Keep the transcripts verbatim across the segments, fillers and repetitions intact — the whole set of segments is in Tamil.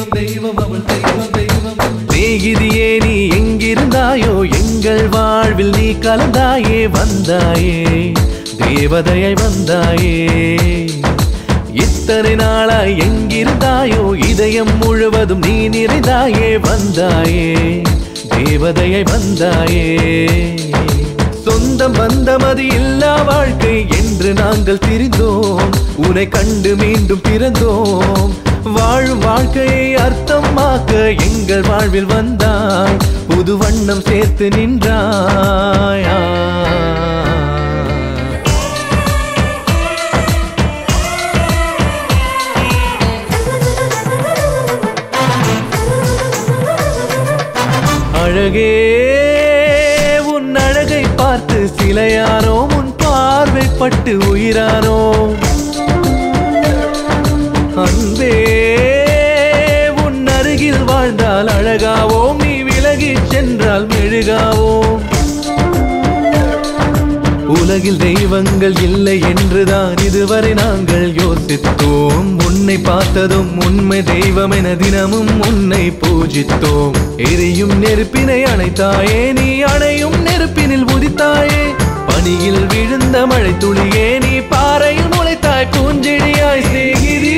தெய்வம் தெய்வம் அவள் தெய்வம் தெய்வம் சிநேகிதியே நீ எங்கிருந்தாயோ எங்கள் வாழ்வில் நீ கலந்தாயே வந்தாயே தேவதையை வந்தாயே இத்தனை நாளாய் எங்கிருந்தாயோ இதயம் முழுவதும் நீ நிறைந்தாயே வந்தாயே தேவதையை வந்தாயே சொந்தம் பந்தமது இல்லா வாழ்க்கை என்று நாங்கள் திரிந்தோம் உன்னை கண்டு மீண்டும் பிறந்தோம் வாழும் வாழ்க்கையை அர்த்தமாக்க எங்கள் வாழ்வில் வந்தாய் புது வண்ணம் சேர்த்து நின்றாய் அழகே உன் அழகை பார்த்து சிலையானோ உன் பார்வைப்பட்டு உயிரானோ அன்பே உன் அருகில் வாழ்ந்தால் அழகாவோம் நீ விலகிச் சென்றால் மெழுகாவோம் உலகில் தெய்வங்கள் இல்லை என்றுதான் இதுவரை நாங்கள் யோசித்தோம் உன்னை பார்த்ததும் உண்மை தெய்வம் என தினமும் உன்னை பூஜித்தோம் எரியும் நெருப்பினை அணைத்தாயே நீ அணையும் நெருப்பினில் உதித்தாயே பனியில் விழுந்த மழை துளியே நீ பாறையில் முளைத்தாய் பூஞ்செடியாய் சிநேகிதி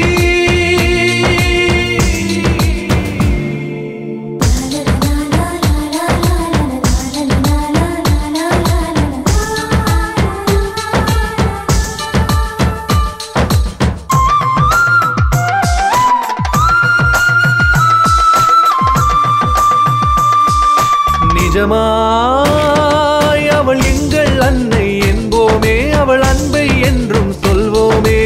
நிஜமாய் அவள் எங்கள் அன்னை என்போமே அவள் அன்பை என்றும் சொல்வோமே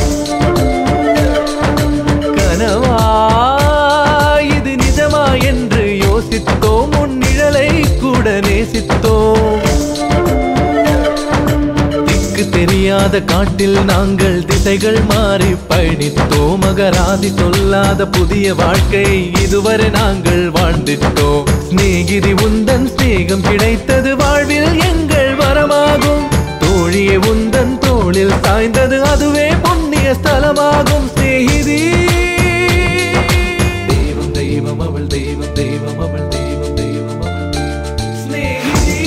கனவாய் இது நிஜமா என்று யோசித்தோம் உன் நிழலை கூட நேசித்தோம் திக்கு தெரியாத காட்டில் நாங்கள் திசைகள் மாறி பயணித்தோம் மகராதி சொல்லாத புதிய வாழ்க்கை இதுவரை நாங்கள் வாழ்ந்துட்டோம் சிநேகிதி உந்தன் சிநேகம் கிடைத்தது வாழ்வில் எங்கள் வரமாகும் தோழியே உந்தன் தோளில் சாய்ந்தது அதுவே புண்ணிய ஸ்தலமாகும் சிநேகிதி தெய்வம் தெய்வம் அவள் தெய்வம் தெய்வம் அவள் தெய்வம் தெய்வம் அவள் சிநேகிதி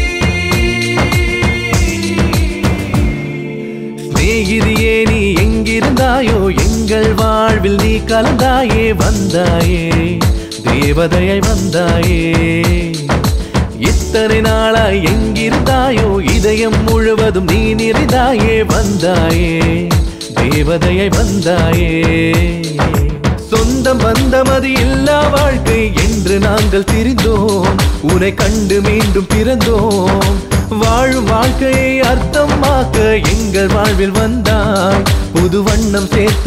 சிநேகிதியே நீ எங்கிருந்தாயோ எங்கள் வாழ்வில் நீ கலந்தாயே வந்தாயே தேவதையை வந்தாயே இத்தனை நாளாய் எங்கிருந்தாயோ இதயம் முழுவதும் நீ நிறைந்தாயே வந்தாயே தேவதையை வந்தாயே சொந்தம் பந்தமது இல்லா வாழ்க்கை என்று நாங்கள் திரிந்தோம் உன்னை கண்டு மீண்டும் பிறந்தோம் வாழும் வாழ்க்கையை அர்த்தமாக்க எங்கள் வாழ்வில் வந்தாய் புது வண்ணம் சேர்த்து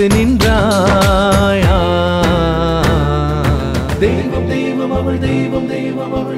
நின்றாய் தெய்வம் தெய்வம் அவள் தெய்வம் தெய்வம் அவள்